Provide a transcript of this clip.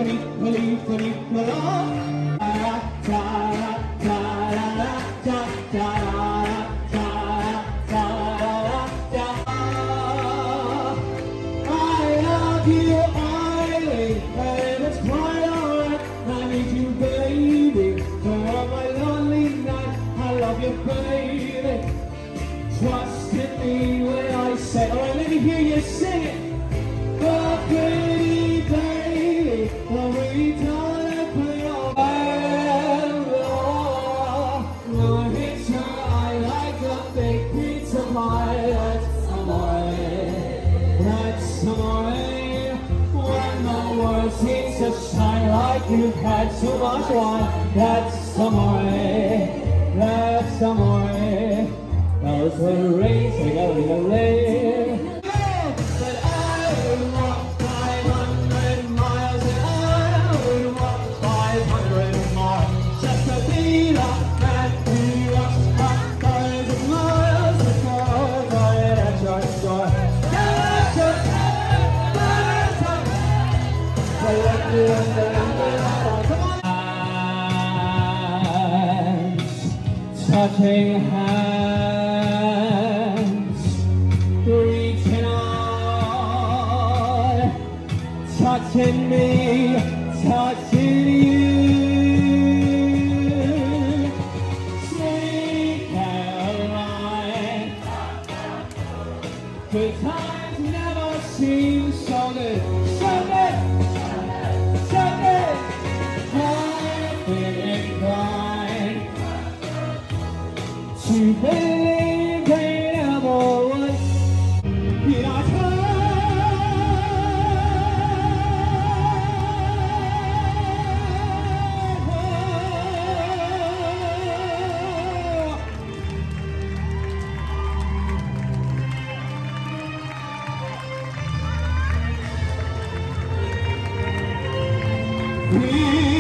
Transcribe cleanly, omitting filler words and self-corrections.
Trust in me when I say, alright, let me hear you sing it. Oh, pretty baby, every time I put your hand on, no picture, I like a big pizza pie. That's amore, that's amore. When the world seems to shine like you've had too much wine, that's amore, that's amore. Those were raised together in the rain. But I would walk 500 miles and I would walk 500 miles just to be the man who walks 500 miles because I had your joy. Touching hands. Touching me, touching you, sweet Caroline. Good times never seem so good, so good, so good. I've been inclined to believe they never would. Be our time. We